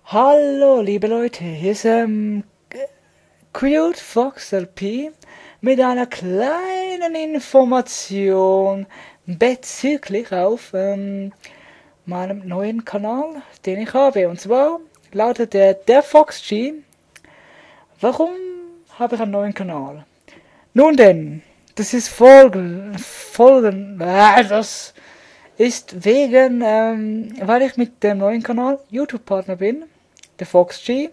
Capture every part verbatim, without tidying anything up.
Hallo, liebe Leute, hier ist ähm, Cute Fox L P mit einer kleinen Information bezüglich auf ähm, meinem neuen Kanal, den ich habe. Und zwar lautet der der Fox G. Warum habe ich einen neuen Kanal? Nun denn, das ist folgen, folgen, äh, das ist wegen, ähm, weil ich mit dem neuen Kanal YouTube-Partner bin, der Fox G.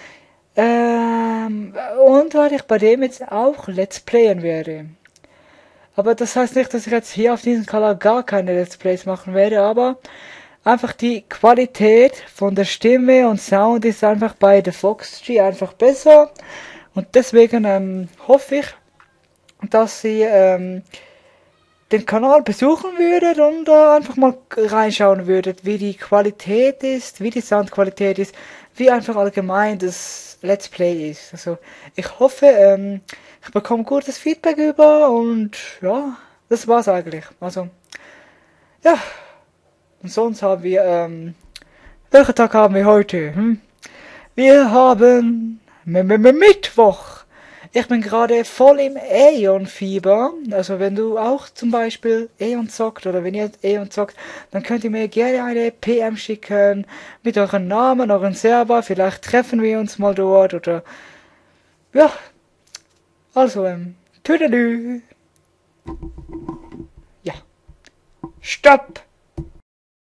Ähm, und weil ich bei dem jetzt auch Let's Playen werde. Aber das heißt nicht, dass ich jetzt hier auf diesem Kanal gar keine Let's Plays machen werde, aber einfach die Qualität von der Stimme und Sound ist einfach bei The Fox G einfach besser. Und deswegen ähm, hoffe ich, dass sie ähm, den Kanal besuchen würdet und äh, einfach mal reinschauen würdet, wie die Qualität ist, wie die Soundqualität ist, wie einfach allgemein das Let's Play ist. Also ich hoffe, ähm, ich bekomme gutes Feedback über und ja, das war's eigentlich. Also ja, und sonst haben wir, ähm, welchen Tag haben wir heute? Hm? Wir haben M -M -M Mittwoch. Ich bin gerade voll im Aeon-Fieber. Also wenn du auch zum Beispiel Aeon zockt oder wenn ihr Aeon zockt, dann könnt ihr mir gerne eine P M schicken mit euren Namen, euren Server. Vielleicht treffen wir uns mal dort oder ja. Also ähm, Tüdelü. Ja. Stopp.